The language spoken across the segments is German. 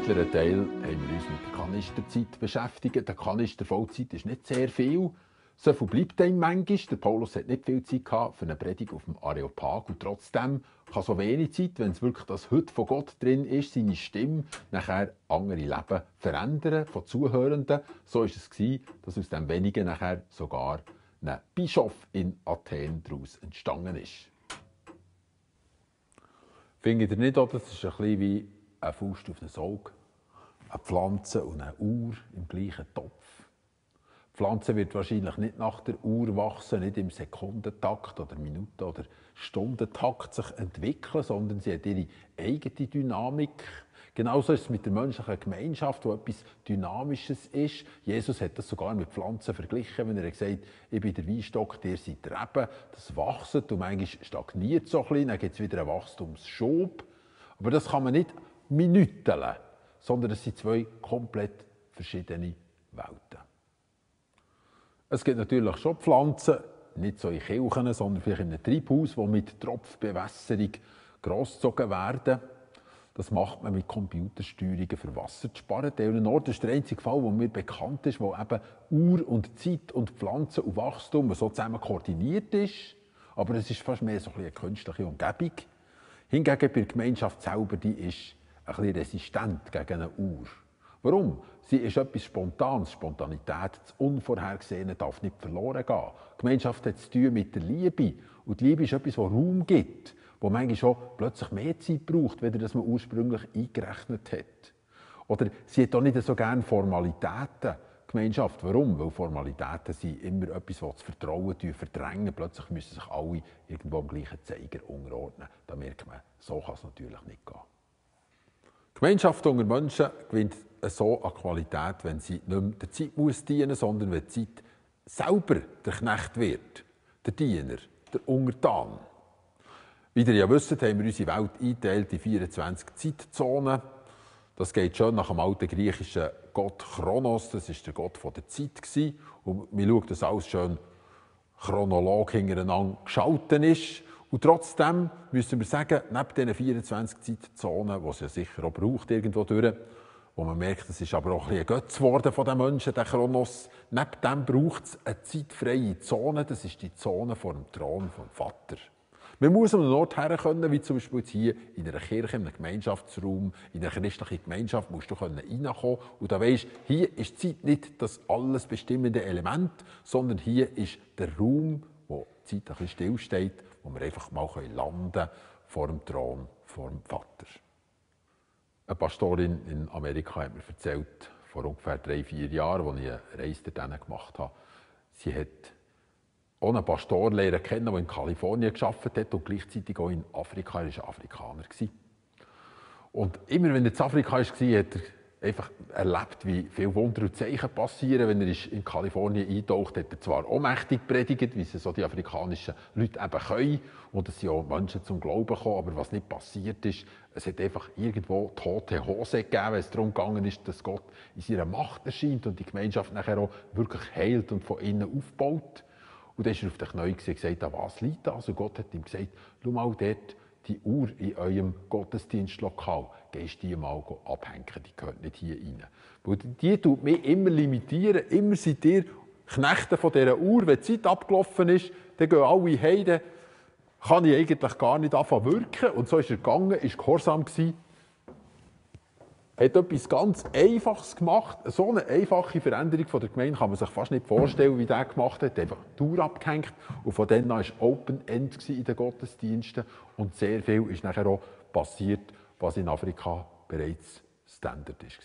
mittleren Teil haben wir uns mit der Kanisterzeit beschäftigt. Die Kanistervollzeit ist nicht sehr viel. So viel bleibt einem manchmal. Der Paulus hat nicht viel Zeit gehabt für eine Predigt auf dem Areopag. Und trotzdem kann so wenig Zeit, wenn es wirklich das Heute von Gott drin ist, seine Stimme nachher andere Leben verändern von Zuhörenden. So war es, dass aus dem Wenigen nachher sogar ein Bischof in Athen daraus entstanden ist. Findet ihr nicht auch, das ist ein bisschen wie eine Faust auf ein Auge? Eine Pflanze und eine Uhr im gleichen Topf. Die Pflanze wird wahrscheinlich nicht nach der Uhr wachsen, nicht im Sekundentakt oder Minuten- oder Stundentakt sich entwickeln, sondern sie hat ihre eigene Dynamik. Genauso ist es mit der menschlichen Gemeinschaft, wo etwas Dynamisches ist. Jesus hat das sogar mit Pflanzen verglichen, wenn er gesagt hat, ich bin der Weinstock, ihr seid die Reben. Das wächst und manchmal stagniert so ein bisschen, dann gibt es wieder einen Wachstumsschub. Aber das kann man nicht minüteln, sondern es sind zwei komplett verschiedene Welten. Es gibt natürlich schon Pflanzen, nicht so in Kirchen, sondern vielleicht in einem Treibhaus, die mit Tropfbewässerung großgezogen werden. Das macht man mit Computersteuerungen für Wasser zu sparen. Der Ort ist der einzige Fall, wo mir bekannt ist, wo eben Uhr und Zeit und Pflanzen und Wachstum so zusammen koordiniert ist. Aber es ist fast mehr so eine künstliche Umgebung. Hingegen bei der Gemeinschaft selber, die ist ein bisschen resistent gegen eine Uhr. Warum? Sie ist etwas Spontanes. Spontanität, das Unvorhergesehene darf nicht verloren gehen. Die Gemeinschaft hat zu tun mit der Liebe. Und die Liebe ist etwas, das Raum gibt, wo manchmal schon plötzlich mehr Zeit braucht, als das man ursprünglich eingerechnet hat. Oder sie hat auch nicht so gerne Formalitäten. Gemeinschaft. Warum? Weil Formalitäten sind immer etwas, das das Vertrauen verdrängen. Plötzlich müssen sich alle irgendwo am gleichen Zeiger unterordnen. Da merkt man, so kann es natürlich nicht gehen. Gemeinschaft unter Menschen gewinnt so an Qualität, wenn sie nicht mehr der Zeit dienen muss, sondern wenn die Zeit selber der Knecht wird, der Diener, der Untertan. Wie ihr ja wisst, haben wir unsere Welt eingeteilt in 24 Zeitzonen. Das geht schon nach dem alten griechischen Gott Chronos, das war der Gott der Zeit. Und wir schauen, dass alles schön chronolog hintereinander geschaltet ist. Und trotzdem müssen wir sagen, neben diesen 24 Zeitzonen, die es ja sicher auch braucht, irgendwo durch, wo man merkt, es ist aber auch ein Götz geworden von den Menschen, der Chronos, neben dem braucht es eine zeitfreie Zone, das ist die Zone vor dem Thron vom Vater. Man muss an einen Ort her können, wie zum Beispiel jetzt hier in einer Kirche, in einem Gemeinschaftsraum, in einer christlichen Gemeinschaft, musst du reinkommen und da weisst, hier ist die Zeit nicht das alles bestimmende Element, sondern hier ist der Raum, wo die Zeit ein bisschen stillsteht, wo wir einfach mal landen können vor dem Thron, vor dem Vater. Eine Pastorin in Amerika hat mir erzählt, vor ungefähr 3-4 Jahren, als ich eine Reise dorthin gemacht habe, sie hat auch einen Pastor lernen kennen, der in Kalifornien gearbeitet hat und gleichzeitig auch in Afrika. Er war Afrikaner. Und immer, wenn er in Afrika war, hat er einfach erlebt, wie viele Wunder und Zeichen passieren. Wenn er in Kalifornien eintaucht, hat er zwar auch mächtig predigt, wie es so die afrikanischen Leute eben können. Und es sind auch Menschen zum Glauben gekommen. Aber was nicht passiert ist, es hat einfach irgendwo tote Hose gegeben, wenn es darum gegangen ist, dass Gott in seiner Macht erscheint und die Gemeinschaft nachher auch wirklich heilt und von innen aufbaut. Und dann ist er auf den Knien und gesagt, an was liegt das? Und Gott hat ihm gesagt, schau mal dort, die Uhr in eurem Gottesdienstlokal, gehst die mal abhängen, die gehört nicht hier rein. Weil die tut mich immer limitieren, immer seid ihr Knechte von dieser Uhr. Wenn die Zeit abgelaufen ist, dann gehen alle heim, dann kann ich eigentlich gar nicht anfangen wirken. Und so ist er gegangen, ist gehorsam gewesen, hat etwas ganz Einfaches gemacht. So eine einfache Veränderung von der Gemeinde kann man sich fast nicht vorstellen, wie der gemacht hat. Er hat einfach die Uhr abgehängt und von dann an war Open-End in den Gottesdiensten. Und sehr viel ist nachher auch passiert, was in Afrika bereits Standard war.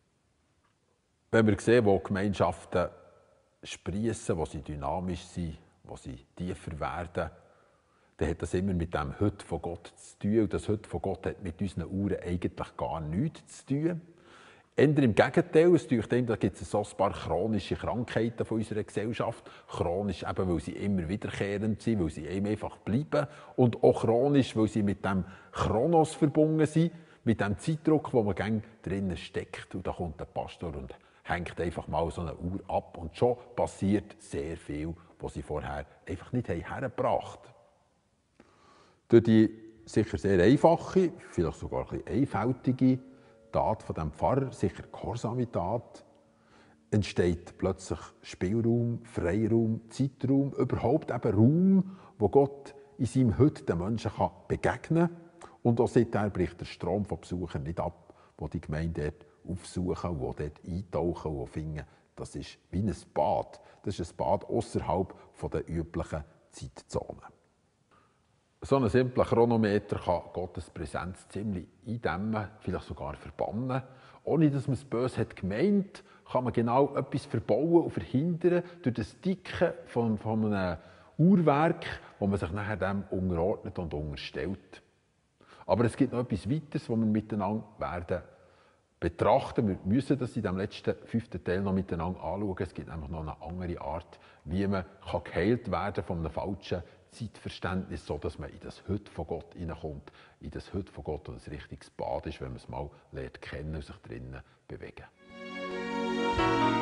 Wenn wir sehen, wo Gemeinschaften sprießen, wo sie dynamisch sind, wo sie tiefer werden, dann hat das immer mit dem Heute von Gott zu tun. Und das Heute von Gott hat mit unseren Uhren eigentlich gar nichts zu tun. Eher im Gegenteil, es tut dem, da gibt es so ein paar chronische Krankheiten von unserer Gesellschaft. Chronisch eben, weil sie immer wiederkehrend sind, weil sie einem einfach bleiben. Und auch chronisch, weil sie mit dem Chronos verbunden sind, mit dem Zeitdruck, wo man gerne drinnen steckt. Und da kommt der Pastor und hängt einfach mal so eine Uhr ab. Und schon passiert sehr viel, was sie vorher einfach nicht hergebracht haben. Durch die sicher sehr einfache, vielleicht sogar ein bisschen einfältige Tat von dem Pfarrer, sicher gehorsame Tat, entsteht plötzlich Spielraum, Freiraum, Zeitraum, überhaupt eben Raum, wo Gott in seinem Heute den Menschen begegnen kann. Und auch seither bricht der Strom von Besuchern nicht ab, wo die Gemeinde dort aufsuchen und dort eintauchen und finden, das ist wie ein Bad. Das ist ein Bad außerhalb der üblichen Zeitzonen. So ein simpler Chronometer kann Gottes Präsenz ziemlich eindämmen, vielleicht sogar verbannen. Ohne dass man es böse hat gemeint, kann man genau etwas verbauen und verhindern durch das Dicken von einem Uhrwerk, wo man sich nachher dem unterordnet und unterstellt. Aber es gibt noch etwas Weiteres, das wir miteinander werden betrachten. Wir müssen das in dem letzten 5. Teil noch miteinander anschauen. Es gibt nämlich noch eine andere Art, wie man geheilt werden kann von einem falschen Zeitverständnis, so dass man in das Heute von Gott hineinkommt, in das Heute von Gott, und ein richtiges Bad ist, wenn man es mal lernt kennen und sich drinnen bewegen.